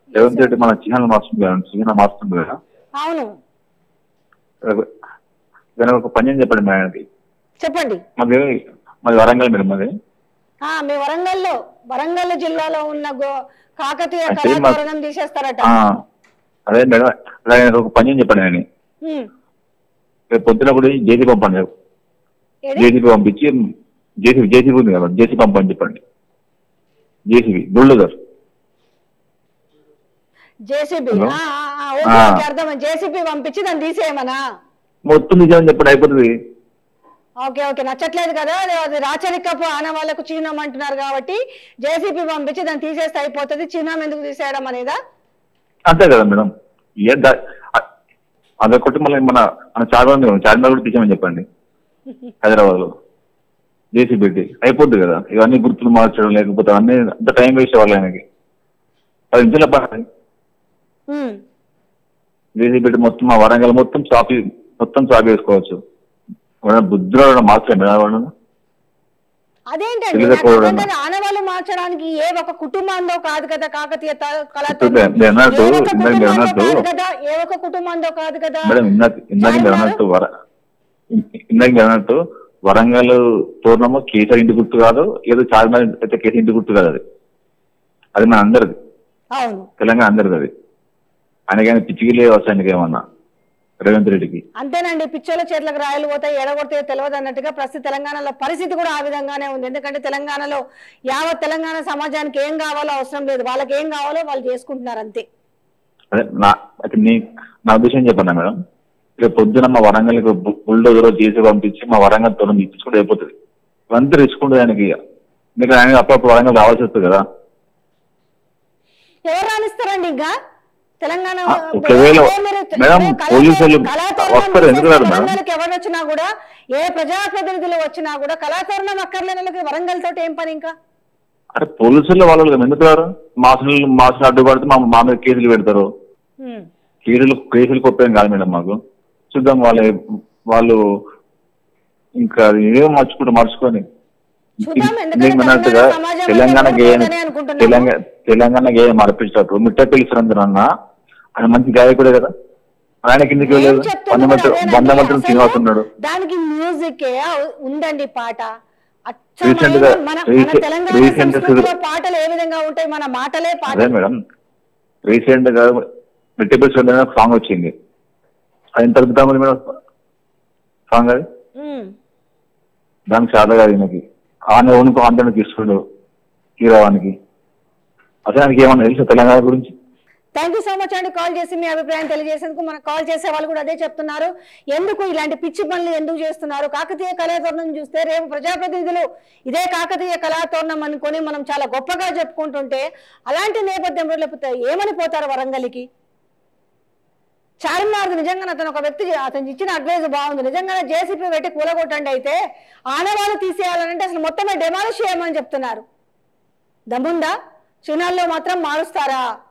రేవంత్ రెడ్డి మన చిహ్నాలు మారుస్తుంది కదా, చిహ్నం మారుస్తుంది కదా. అవును, దాని ఒక పని అని చెప్పండి మేడానికి. చెప్పండి. మాది వరంగల్ మేడం. మాది మీ వరంగల్ జిల్లాలో ఉన్న కాకతీయ అంటే కళాతోరణం తీసేస్తారట. అదే మేడం, అలాగే ఒక పని అని చెప్పండి నేను. రేపు పొద్దున కూడా జేసీ పంపండి. జేసీబీ పంపించి జేసీబీ ఉంది కదా, జేసీ పంపని చెప్పండి. జేసీబీ బుల్డోజర్ జేసీబీ అర్థం. జేసీబీ పంపించి దాన్ని తీసేయమనా? మొత్తం తీసేయమని చెప్పండి, అయిపోతుంది. ఓకే ఓకే, నచ్చట్లేదు కదా అది రాచరికపు ఆనవాళ్లకు చిహ్నం అంటున్నారు కాబట్టి జేసీబీ పంపించి దాన్ని తీసేస్తే అయిపోతుంది. చిహ్నం ఎందుకు తీసేయడం అనేదా? అంతే కదా మేడం. అదొకటి మళ్ళీ మన చార్మినార్ కూడా తీసేయమని చెప్పండి. హైదరాబాద్ లో జేసీ పెట్టి అయిపోద్ది కదా. ఇవన్నీ గుర్తులు మార్చడం లేకపోతే అన్నీ అంత టైం వేస్ట్ అవ్వాలి ఆయనకి. 10 నిమిషాలు పడాలి. జేసీ పెట్టి మొత్తం మా వరంగల్ మొత్తం చాపి వేసుకోవచ్చు. బుద్ధులు మార్చండి మేడం. అదేంటండి ఆనవాళ్ళు మార్చడానికి ఏ ఒక కుటుంబంలో కాదు కదా కాకతీయ కళాతోరణం, ఏ ఒక కుటుంబంలో కాదు కదా మేడం. ఇందాక అన్నట్టు వరంగల్ తోరణము కేసీఆర్ ఇంటి గుర్తు కాదు, ఏదో చార్మినార్ అయితే కేసీఆర్ ఇంటి గుర్తు కాదు. అది మన అందరిది, తెలంగాణ అందరిది. అది ఆయనకైనా పిచ్చిగిలే వస్తాయి ఏమన్నా రేవంత్ రెడ్డికి. అంతేనండి, పిచ్చోళ్ళ చేతులకు రాయలు పోతాయి, ఎడగొడితే తెలియదు అన్నట్టుగా ప్రస్తుత తెలంగాణలో పరిస్థితి కూడా ఆ విధంగానే ఉంది. ఎందుకంటే తెలంగాణలో యావత్ తెలంగాణ సమాజానికి ఏం కావాలో అవసరం లేదు, వాళ్ళకి ఏం కావాలో వాళ్ళు చేసుకుంటున్నారు అంతే. అదే నా ఉద్దేశం చెప్పన్నా మేడం. రేపు పొద్దున మా వరంగల్ బుల్డోజర్ చేసి పంపించి మా వరంగల్ తోరణం ఇప్పించుకుంటే అయిపోతుంది. ఇవంతా రిస్క్ ఉంటుంది ఆయనకి. మీకు ఆయన అప్పుడప్పుడు వరంగల్ రావాల్సి వస్తుంది కదా. ఎవరు రాణిస్తారండి ఇంకా తెలంగాణ? ఒకవేళ మేడం పోలీసులు వస్తారు, ఎందుకు రాదు మేడం? ఎవరు వచ్చినా కూడా, ఏ ప్రజాప్రతినిధులు వచ్చినా కూడా కళాతోరణం అక్కర్లేని వరంగల్ తోటి ఏం పని ఇంకా? అంటే పోలీసులు వాళ్ళు ఎందుకు రారు? మాసులు అడ్డుపడితే మా మీద కేసులు పెడతారు. కేసులు కొప్పేం కాదు మేడం మాకు. చూద్దాం వాళ్ళు ఇంకా ఏమో మార్చుకొని అన్నట్టుగా తెలంగాణకి ఏం మార్పించేటప్పుడు మిట్ట పిలిచినందున ఆయన మంచి గాయకుడే కదా. ఆయన కిందకి వెళ్ళలేదు. బంధమంత్రం శ్రీనివాస్ ఉన్నాడు. దానికి మ్యూజిక్ ఉందండి పాట. పాటలు ఏ విధంగా ఉంటాయి, మన మాటలే పాట. అదే మేడం, రీసెంట్ గా మిట్ట పిలిచి సాంగ్ వచ్చింది. అది ఎంత అద్భుతం మేడం సాంగ్. అది దానికి చాలా కాదు ఈయనకి. ఓనుకు ఆందోళనకి ఇస్తుండు హీరోవానికి. అసలు ఆయనకి ఏమన్నా తెలుసు తెలంగాణ గురించి? థ్యాంక్ యూ సో మచ్ అండి కాల్ చేసి మీ అభిప్రాయం తెలియజేసేందుకు. మనకు కాల్ చేసే వాళ్ళు కూడా అదే చెప్తున్నారు, ఎందుకు ఇలాంటి పిచ్చి పనులు ఎందుకు చేస్తున్నారు? కాకతీయ కళాతోరణం చూస్తే రేపు ప్రజాప్రతినిధులు ఇదే కాకతీయ కళాతోరణం అనుకొని మనం చాలా గొప్పగా చెప్పుకుంటుంటే అలాంటి నేపథ్యంలో లేకపోతే ఏమని పోతారు వరంగల్కి? చార్మినార్ నిజంగా అతను ఒక వ్యక్తి అతను ఇచ్చిన అడ్వైజ్ బాగుంది. నిజంగానే జేసీపీ పెట్టి కూలగొట్టండి, అయితే ఆనవాళ్ళు తీసేయాలంటే అసలు మొత్తమే డెమాలిష్ చేయమని చెప్తున్నారు. దమ్ముందా? చిహ్నాల్లో మాత్రం మారుస్తారా?